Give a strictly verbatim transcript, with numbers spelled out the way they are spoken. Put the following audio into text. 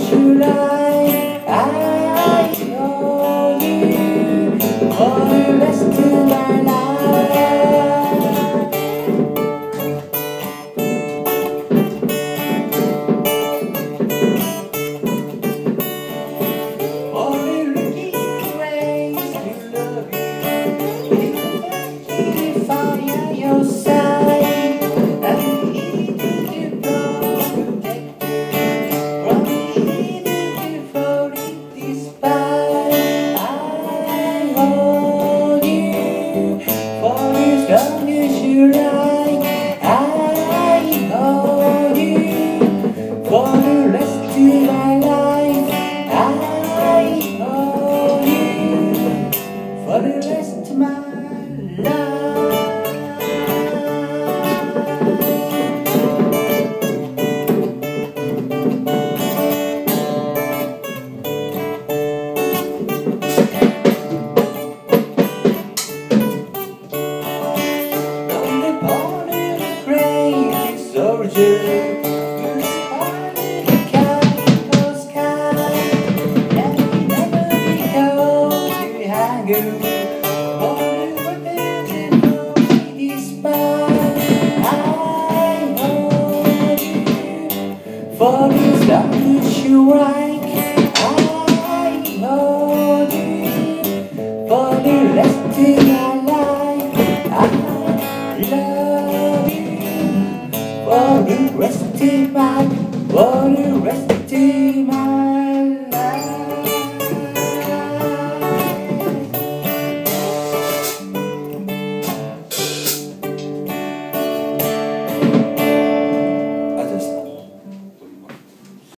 should I? I know you for the rest of my life. For the little ways to love you, if I am your side, and even to protect you from the devoted despite. I hold you for as long as you like. I hold you for the rest of my life. I hold you for the rest of my life. From the born of the crazy soldier, to the heart of the cowboy sky, and we never be held to hang. All the weapons and all we despise. I hold you for as long as you like. I hold you for the rest of my life. I love you for the rest of my, for the rest